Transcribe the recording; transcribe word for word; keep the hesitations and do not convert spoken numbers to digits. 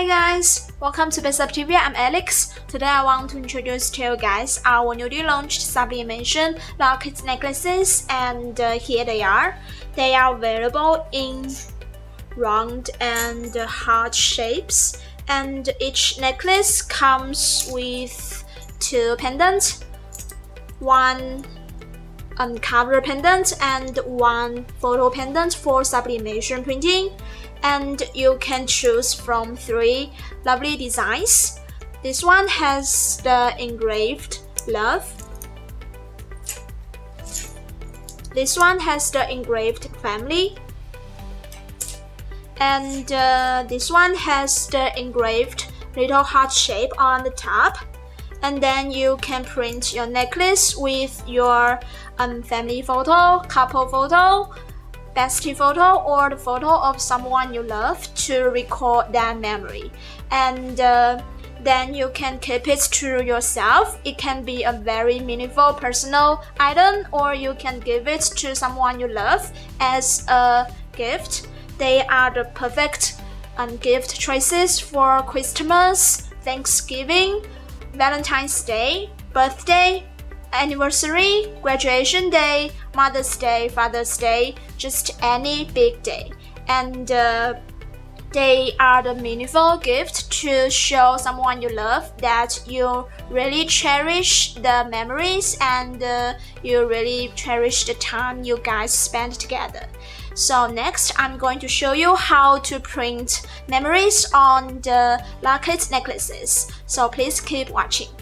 guys, welcome to Best Up T V. I'm Alex. Today I want to introduce to you guys our newly launched sublimation locket necklaces, and uh, here they are. They are available in round and heart shapes, and each necklace comes with two pendants, one uncover pendant and one photo pendant for sublimation printing, and you can choose from three lovely designs. This one has the engraved love. This one has the engraved family, and uh, this one has the engraved little heart shape on the top. And then you can print your necklace with your um, family photo, couple photo, bestie photo, or the photo of someone you love to record that memory. And uh, then you can keep it to yourself. It can be a very meaningful personal item, or you can give it to someone you love as a gift. They are the perfect um, gift choices for Christmas, Thanksgiving, Valentine's Day, birthday, anniversary, graduation day, Mother's Day, Father's Day, just any big day. And uh, they are the meaningful gift to show someone you love that you really cherish the memories and uh, you really cherish the time you guys spent together. So next, I'm going to show you how to print memories on the locket necklaces. So please keep watching.